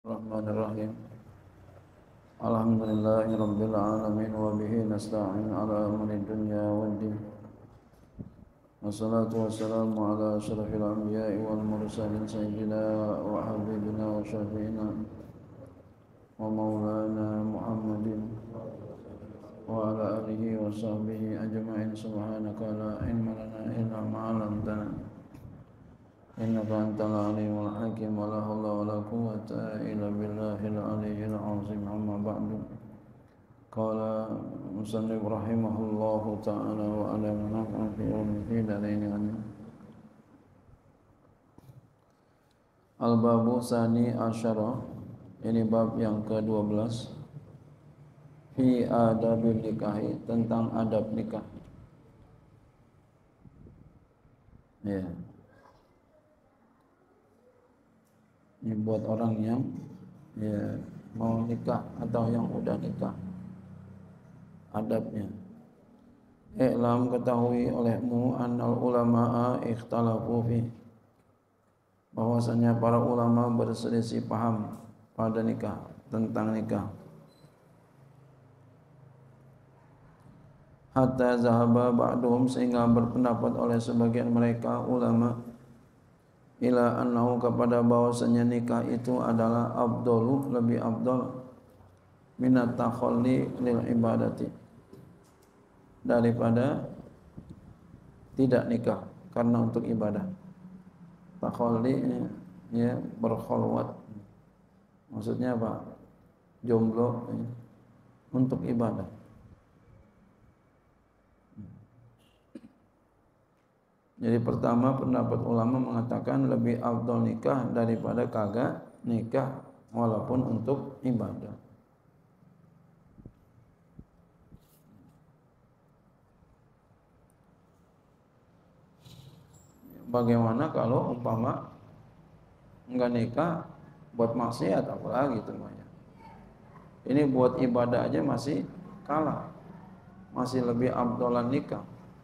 Bismillahirrahmanirrahim. Alhamdulillahirabbil alamin wa bihi nasta'in ala umuri dunya waddin. Wassalatu wassalamu ala asyrafil anbiya'i wal mursalin sayyidina wa habibina wa syafi'ina wa maulana Muhammadin wa ala alihi wa sahbihi ajma'in. Subhanaka la ilma lana illa ma 'allamtana innaka antal alimul hakim. Wa la haula wa la quwwata illa billahil aliyyil azim. Amma ba'du. Qala musannif rahimahullahu ta'ala wa ala naf'a fi ulumi dalaini amin. Al-babu tsani asyara, ini bab yang ke-12, fi adabil nikahi, tentang adab nikah. Ya. Ini buat orang yang mau nikah atau yang udah nikah, adabnya. I'lam, ketahui olehmu, annal ulama'a ikhtalafu fi, bahwasanya para ulama berselisih paham pada nikah, tentang nikah. Hatta zahaba ba'duhum, sehingga berpendapat oleh sebagian mereka ulama, ila annahu, kepada bahwasanya nikah itu adalah afdalu, lebih afdal, minat takhalli lil ibadati, daripada tidak nikah karena untuk ibadah. Takhalli ya berkholwat, maksudnya apa? Jomblo ya, untuk ibadah. Jadi pertama, pendapat ulama mengatakan lebih afdal nikah daripada kagak nikah walaupun untuk ibadah. Bagaimana kalau umpama enggak nikah buat maksiat, apalagi temannya. Ini buat ibadah aja masih kalah, masih lebih afdalan nikah.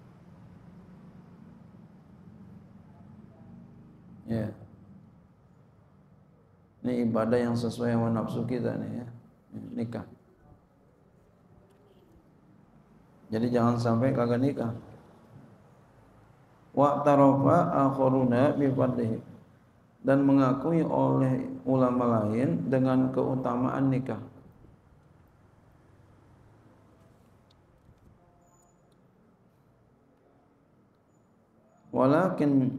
Ya. Ini ibadah yang sesuai dengan nafsu kita nih ya, nikah. Jadi jangan sampai kagak nikah. Wa tarafa akharuna bi fadlihi, dan mengakui oleh ulama lain dengan keutamaan nikah. Walakin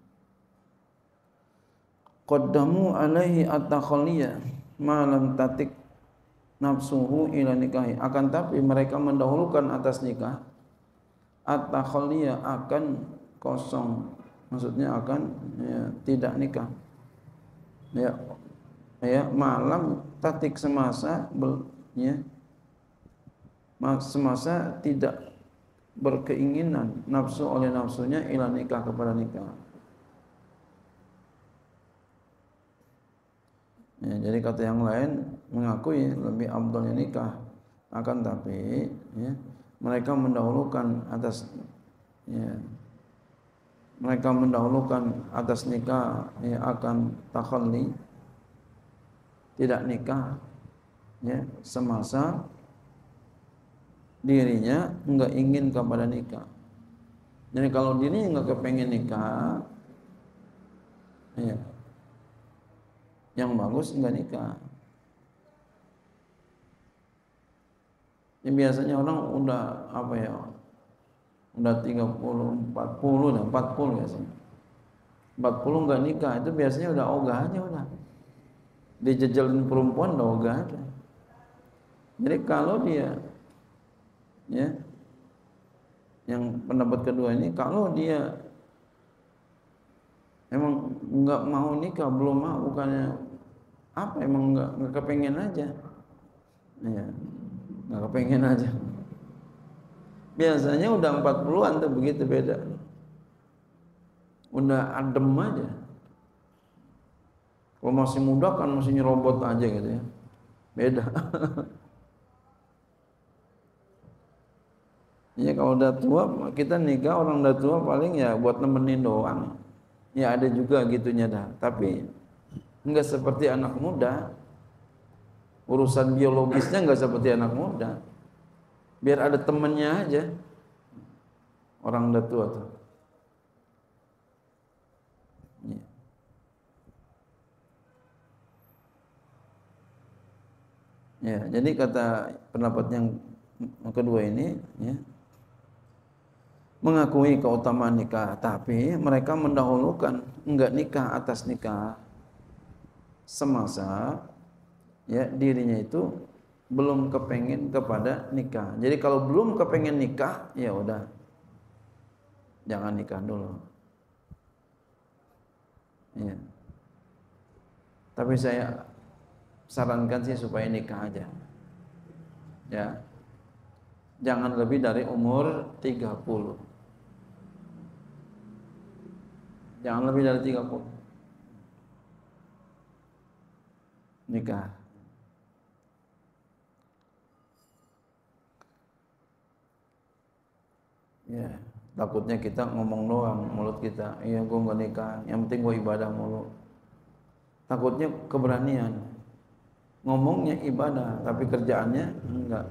qaddamu alaihi at-takhalliyah ma lam tatik nafsuhu ila nikahi, akan tapi mereka mendahulukan atas nikah at-takhalliyah, akan kosong, maksudnya akan tidak nikah. Ya malam tatik, semasa semasa tidak berkeinginan nafsu oleh nafsunya ila nikah, kepada nikah. Ya, jadi kata yang lain mengakui lebih afdalnya nikah, akan tapi mereka mendahulukan atas nikah akan takhalli, tidak nikah semasa dirinya enggak ingin kepada nikah. Jadi kalau dirinya enggak kepengen nikah, yang bagus enggak nikah. Ini biasanya orang udah udah 30, 40 biasanya. 40 enggak nikah, itu biasanya udah ogahnya, udah dijejelin perempuan udah ogahnya. Jadi kalau dia yang pendapat kedua ini, kalau dia emang enggak mau nikah, belum mau, bukannya emang enggak kepengen aja. Enggak kepengen aja. Biasanya udah 40-an tuh begitu, beda. Udah adem aja. Kalau masih muda kan masih nyerobot aja gitu ya. Beda. Ya kalau udah tua, kita nikah orang udah tua paling ya buat nemenin doang. Ya ada juga gitunya dah, tapi enggak seperti anak muda. Urusan biologisnya nggak seperti anak muda. Biar ada temennya aja. Orang udah tua tuh. Ya, jadi kata pendapat yang kedua ini, ya, mengakui keutamaan nikah, tapi mereka mendahulukan enggak nikah atas nikah semasa ya dirinya itu belum kepengen kepada nikah. Jadi kalau belum kepengen nikah, ya udah jangan nikah dulu. Ya. Tapi saya sarankan sih supaya nikah aja. Ya. Jangan lebih dari umur 30. Jangan lebih dari 30. Nikah. Ya, takutnya kita ngomong doang mulut kita. Iya, gua enggak nikah, yang penting gua ibadah mulu. Takutnya keberanian. Ngomongnya ibadah, tapi kerjaannya enggak.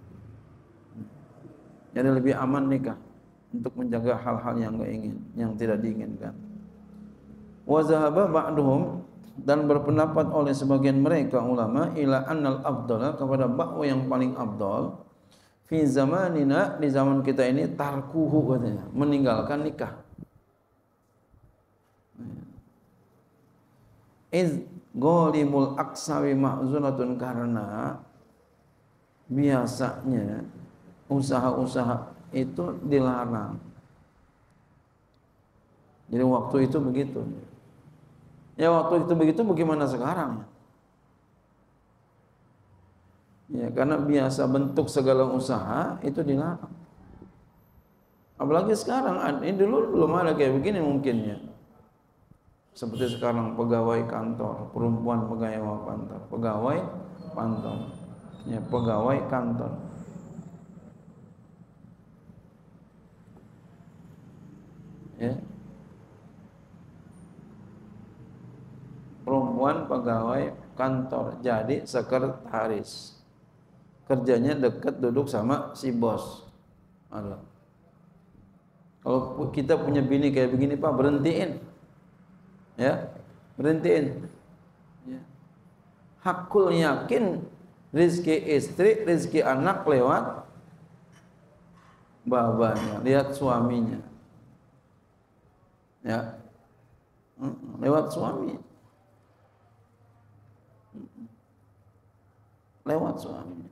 Jadi lebih aman nikah untuk menjaga hal-hal yang enggak ingin, yang tidak diinginkan. Wa zahaba ba'duhum, dan berpendapat oleh sebagian mereka ulama ila annal afdala, kepada bahwa yang paling afdal fi zamanina, di zaman kita ini, tarkuhu, katanya, meninggalkan nikah. Iz ghalimul aksawi ma'zunatun, karena biasanya usaha-usaha itu dilarang. Jadi waktu itu begitu. Ya waktu itu begitu, bagaimana sekarang? Ya karena biasa bentuk segala usaha itu dilarang. Apalagi sekarang, ini dulu belum ada kayak begini mungkinnya. Seperti sekarang pegawai kantor, perempuan pegawai kantor, pegawai kantor, ya pegawai kantor. Ya. Perempuan pegawai kantor, jadi sekretaris. Kerjanya dekat, duduk sama si bos. Ada. Kalau kita punya bini kayak begini, Pak, berhentiin. Ya, berhentiin. Ya. Hakul yakin rizki istri, rizki anak lewat babanya, lihat suaminya. Ya, lewat suami, lewat suami.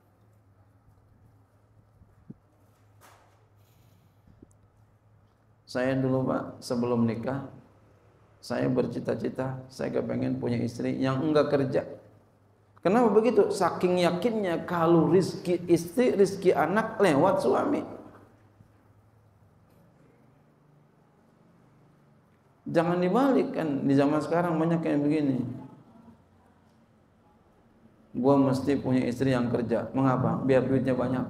Saya dulu, Pak, sebelum nikah, saya bercita-cita, saya kepengen punya istri yang enggak kerja. Kenapa begitu? Saking yakinnya kalau rizki istri, rizki anak lewat suami. Jangan dibalik, kan di zaman sekarang banyak yang begini. Gua mesti punya istri yang kerja. Mengapa? Biar duitnya banyak.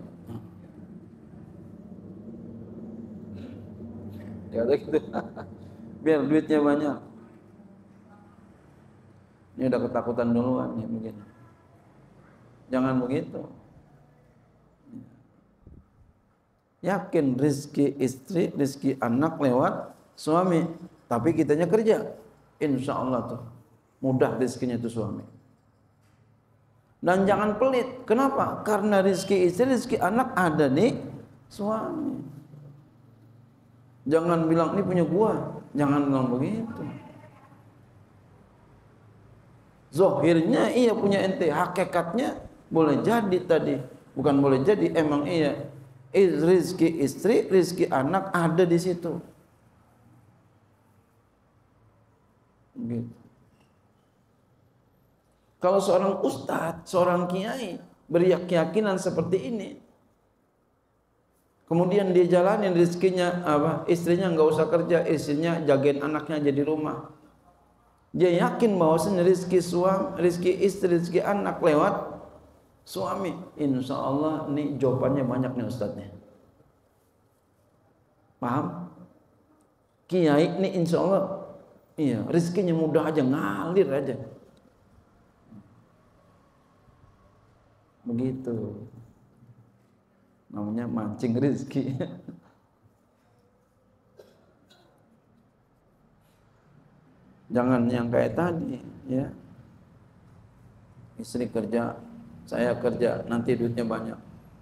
Ya gitu. Biar duitnya banyak. Ini udah ketakutan duluan ya begini. Jangan begitu. Yakin rizki istri, rizki anak lewat suami, tapi kitanya kerja. Insya Allah tuh mudah rizkinya tuh suami. Dan jangan pelit. Kenapa? Karena rizki istri, rizki anak ada nih suami. Jangan bilang ini punya gua. Jangan bilang begitu. Zohirnya iya punya ente, hakikatnya boleh jadi tadi. Bukan boleh jadi, emang iya. Rizki istri, rizki anak ada di situ. Gitu. Kalau seorang ustadz, seorang kiai berkeyakinan seperti ini, kemudian dia jalanin rizkinya istrinya nggak usah kerja, istrinya jagain anaknya aja di rumah. Dia yakin bahwasanya rizki suami, rizki istri, rizki anak lewat suami. Insya Allah nih jawabannya banyak nih ustadznya. Paham? Kiai nih insya Allah iya rizkinya mudah aja, ngalir aja. Begitu. Namanya mancing rezeki. Jangan yang kayak tadi, ya. Istri kerja, saya kerja, nanti duitnya banyak.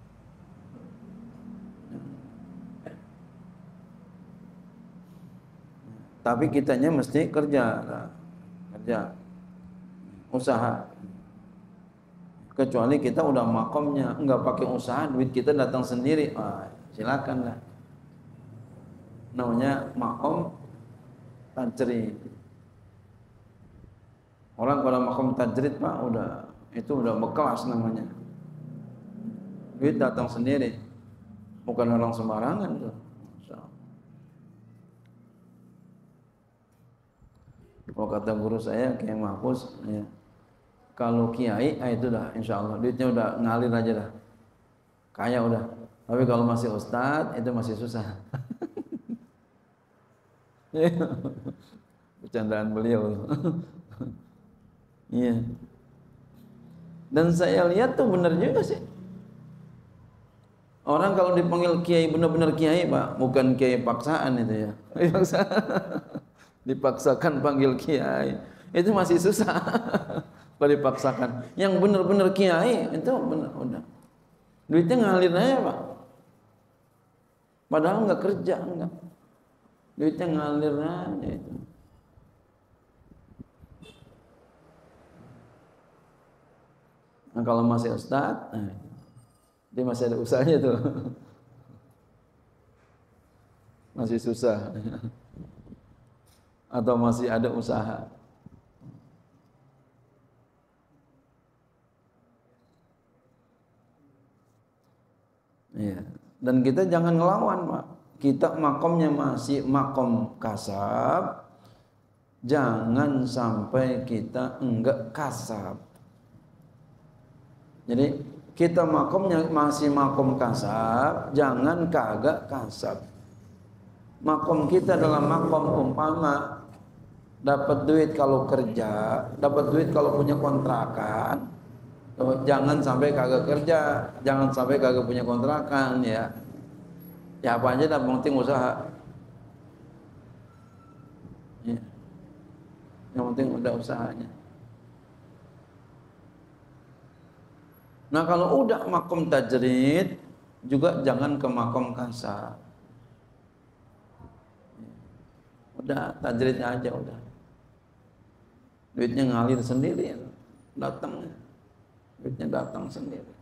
Tapi kitanya mesti kerja, kerja, usaha. Kecuali kita udah makomnya, enggak pakai usaha, duit kita datang sendiri, silakan lah. Namanya makom tajrid. Orang kalau makom tajrid Pak, itu udah berkelas namanya. Duit datang sendiri, bukan orang sembarangan tuh. Kalau kata guru saya Kiai Mahfuz, ya, kalau kiai itu dah insya Allah duitnya udah ngalir aja dah, kaya udah. Tapi kalau masih ustadz itu masih susah. Bercandaan beliau. Iya. Dan saya lihat tuh benar juga sih. Orang kalau dipanggil kiai benar-benar kiai Pak, bukan kiai paksaan itu ya. Dipaksakan panggil kiai itu masih susah. Kalau dipaksakan yang benar-benar kiai itu benar udah duitnya ngalir aja Pak, padahal nggak kerja, enggak, duitnya ngalir aja itu. Nah, kalau masih ustadz, dia masih ada usahanya tuh. Masih susah. Atau masih ada usaha. Ya. Dan kita jangan ngelawan Pak. Kita makomnya masih makom kasab, jangan sampai kita enggak kasab. Jadi kita makomnya masih makom kasab, jangan kagak kasab. Makom kita dalam makom umpama dapat duit kalau kerja, dapat duit kalau punya kontrakan. Jangan sampai kagak kerja, jangan sampai kagak punya kontrakan ya. Ya apa aja dah, penting usaha. Ya. Yang penting udah usahanya. Nah kalau udah makom tajrid juga jangan ke makom kasar. Udah tajridnya aja udah. Duitnya ngalir sendiri, datang. Duitnya datang sendiri.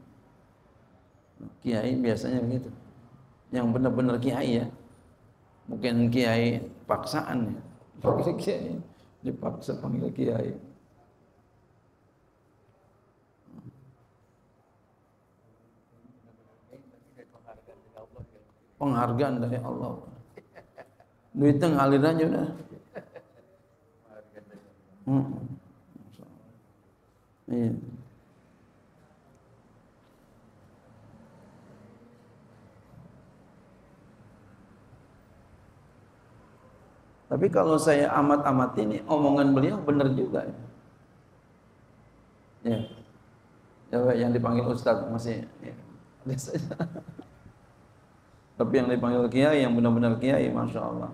Kiai biasanya begitu. Yang benar-benar kiai ya. Mungkin kiai paksaan ya. Panggil kiai, dipaksa panggil kiai. Penghargaan dari Allah. Duitnya ngalir aja udah. Iya. Tapi kalau saya amat-amat ini omongan beliau benar juga ya. Ya. Yang dipanggil ustaz masih ya. Tapi yang dipanggil kiai, yang benar-benar kiai, masya Allah.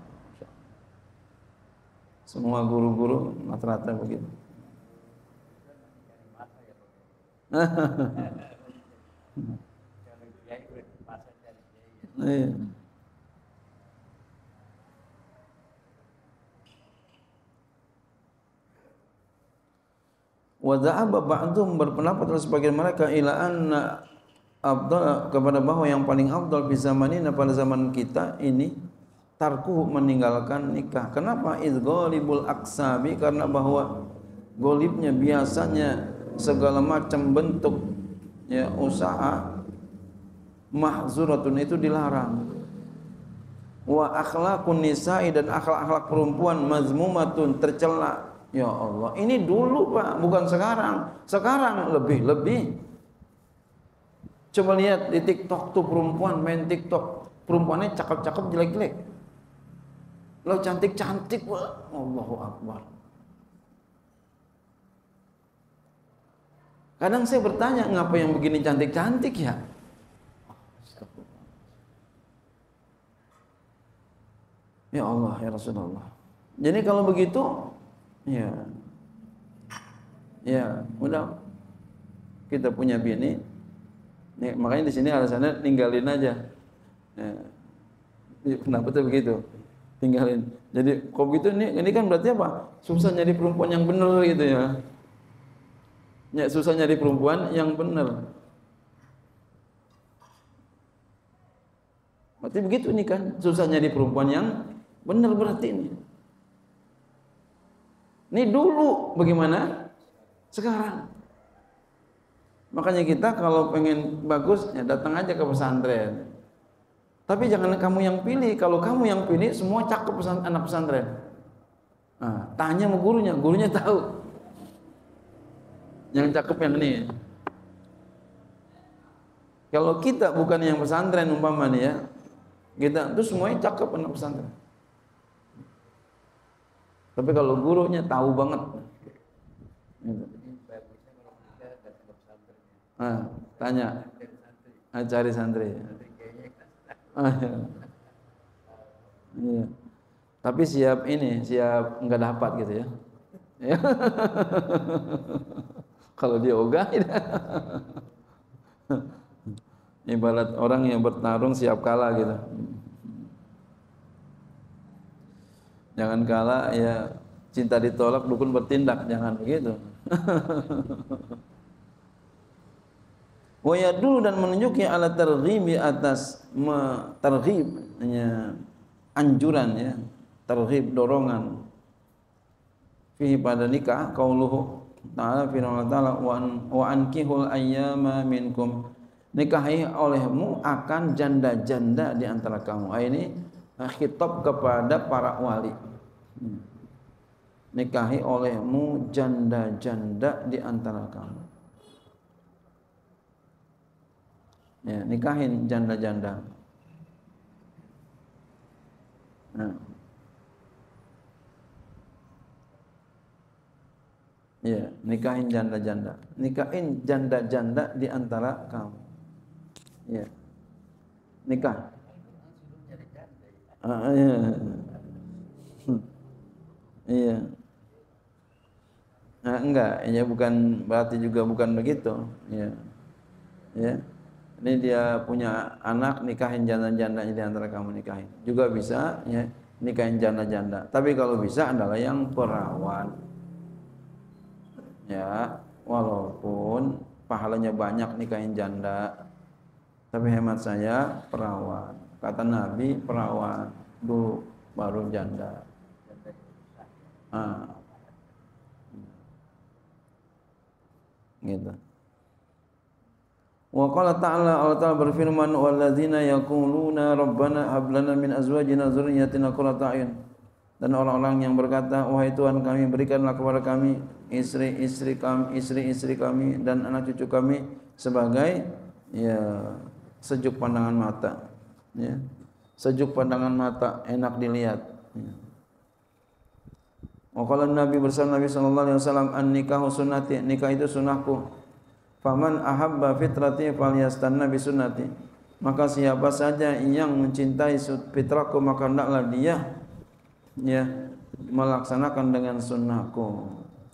Semua guru-guru rata-rata begitu. Wa dha'aba ba'dhum, berpendapat sebagian mereka ila anna afdal, kepada bahwa yang paling afdal di zaman ini pada zaman kita ini tarkuh, meninggalkan nikah. Kenapa? Idghalibul aksabi, karena bahwa golibnya biasanya segala macam bentuk ya usaha mahzuratun itu dilarang. Wa akhlaqun nisa'i, dan akhlak-akhlak perempuan mazmumatun, tercela. Ya Allah, ini dulu Pak, bukan sekarang. Sekarang lebih-lebih. Coba lihat di TikTok tuh perempuan main TikTok, perempuannya cakep-cakep jelek-jelek. Lo cantik-cantik, Allahu Akbar. Kadang saya bertanya, ngapa yang begini cantik-cantik ya? Ya Allah, ya Rasulullah. Jadi kalau begitu, ya udah kita punya bini. Nih, makanya di sini alasannya ninggalin aja. Ya. Kenapa tuh begitu? Tinggalin. Jadi kok gitu ini kan berarti apa? Susah nyari perempuan yang benar gitu ya. Ya, susah nyari perempuan yang benar. Berarti begitu nih kan, susah nyari perempuan yang benar berarti ini. Ini dulu bagaimana? Sekarang. Makanya kita kalau pengen bagus ya datang aja ke pesantren. Tapi jangan kamu yang pilih. Kalau kamu yang pilih semua cakep anak pesantren. Nah, tanya sama gurunya, gurunya tahu. Yang cakep yang ini. Kalau kita bukan yang pesantren umpama nih ya, kita tuh semuanya cakep anak pesantren. Tapi kalau gurunya tahu banget. Gitu. Tanya. Cari santri. Iya. Tapi siap nggak dapat gitu ya. Kalau dia ogah, ibarat orang yang bertarung siap kalah gitu. Jangan kalah ya, cinta ditolak dukun bertindak, jangan begitu. Wa yadullu dan menunjuki ala targhibi atas targhib anjuran ya, targhib dorongan fihi pada nikah qauluhu ta'ala firman ta'ala wa ankihul ayyama minkum, nikahi olehmu akan janda-janda di antara kamu. Ini khitab kepada para wali. Nikahi olehmu janda-janda di antara kamu. Ya, nikahin janda-janda. Nah. Ya, nikahin janda-janda. Nikahin janda-janda di antara kamu. Ya. Nikah. Iya. Iya. Nah, enggak, ya bukan berarti juga bukan begitu. Ya. Ya. Ini dia punya anak, nikahin janda-jandanya di antara kamu, nikahin. Juga bisa ya, nikahin janda-janda. Tapi kalau bisa adalah yang perawan. Ya, walaupun pahalanya banyak nikahin janda, tapi hemat saya perawan. Kata Nabi perawan dulu baru janda. Gitu. Wa qala ta'ala, Allah Ta'ala berfirman, walladzina yaquluna rabbana hab lana min azwajina dzurriyyatina qurrata a'yun. Dan orang-orang yang berkata, wahai Tuhan kami, berikanlah kepada kami istri-istri kami dan anak cucu kami sebagai ya sejuk pandangan mata, ya. Sejuk pandangan mata, enak dilihat. Ya. Wa qala Nabi bersama Nabi sallallahu alaihi wasallam, an-nikahu sunnati, nikah itu sunnahku. Faman ahabba fitrati falyastanna bi sunnati. Maka siapa saja yang mencintai fitrahku maka hendaklah dia ya melaksanakan dengan sunnahku.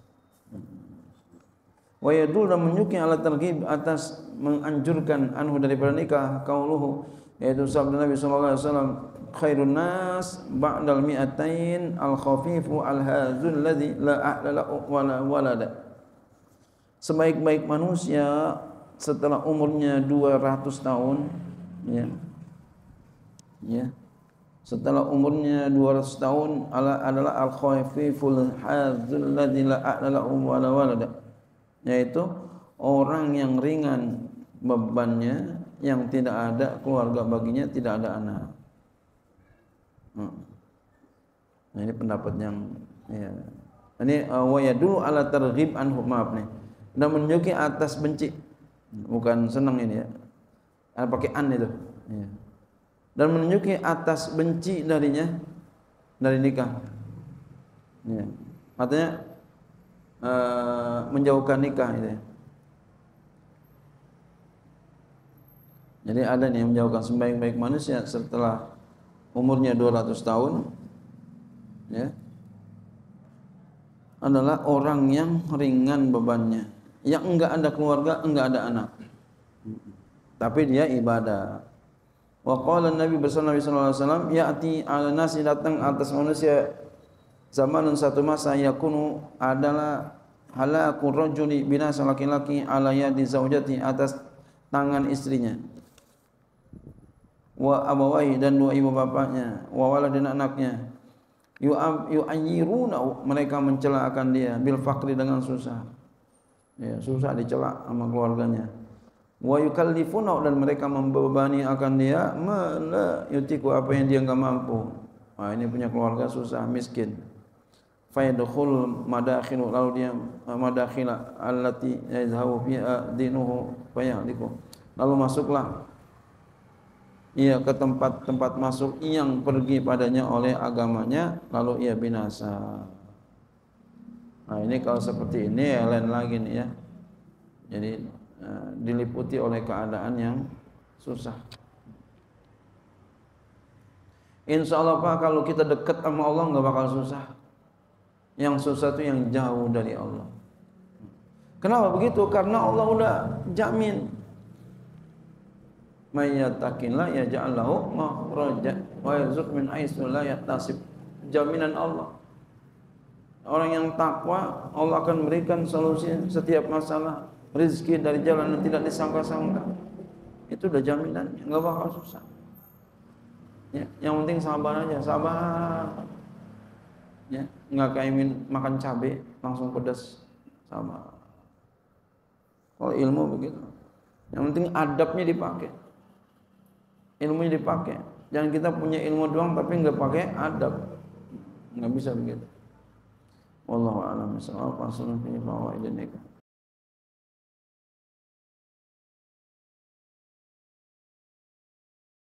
Wa yadul dan menunjukkan ala targhib atas menganjurkan anhu daripada nikah qauluhu, yaitu sabda Nabi sallallahu alaihi wasallam, khairun nas ba'dal mi'atain al-khafifu al-hazul ladzi la a'la wala walada. Sebaik-baik manusia setelah umurnya 200 tahun ya. Ya. Setelah umurnya 200 tahun adalah al-khafiful hadzul ladzi la a'la wala walada. Yaitu orang yang ringan bebannya, yang tidak ada keluarga baginya, tidak ada anak. Nah, ini pendapat yang ya. Ini wa yadullu ala targhib anhu, maaf nih. Dan menunjuki atas benci, bukan senang ini ya, pakai an itu ya. Dan menunjuki atas benci darinya, dari nikah ya. Artinya menjauhkan nikah itu ya. Jadi ada nih yang menjauhkan sebaik-baik manusia setelah umurnya 200 tahun, ya, adalah orang yang ringan bebannya, yang enggak ada keluarga, enggak ada anak, tapi dia ibadah. Wa qala Nabi bersama Nabi sallallahu alaihi wasallam, ya'ti 'ala nasi, datang atas manusia zamanun satu masa, yakunu adalah halakul rajuli, binasa laki-laki, ala yadi zaujati, atas tangan istrinya, wa abawai, dan dua ibu bapaknya, wa waladin, anaknya, yu'ayyiruna, mereka mencela akan dia, bil faqri, dengan susah, ya, susah dicela sama keluarganya, wa yukallifuna, dan mereka membebani akan dia, la yutiku, apa yang dia enggak mampu. Nah, ini punya keluarga susah, miskin. Fayadkhul madakhilu, lalu dia madakhila allati yazhabu fiha dinuhu fayahliku, lalu masuklah ia ke tempat-tempat masuk yang pergi padanya oleh agamanya, lalu ia binasa. Nah, ini kalau seperti ini ya lain lagi nih ya. Jadi diliputi oleh keadaan yang susah. Insya Allah Pak, kalau kita dekat sama Allah nggak bakal susah. Yang susah itu yang jauh dari Allah. Kenapa begitu? Karena Allah udah jamin. May yattaqillah yaj'al lahu makhraja wa yarzuq min haitsu la yahtasib. Jaminan Allah. Orang yang takwa, Allah akan berikan solusi setiap masalah, rezeki dari jalan yang tidak disangka-sangka. Itu udah jaminannya, enggak bakal susah. Ya, yang penting sabar aja, sabar. Ya, enggak kayak makan cabai langsung pedas, sabar. Kalau ilmu begitu. Yang penting adabnya dipakai. Ilmunya dipakai. Jangan kita punya ilmu doang tapi enggak pakai adab. Enggak bisa begitu. Wallahu a'lam bishawab. Wassalamu alaikum warahmatullahi wabarakatuh.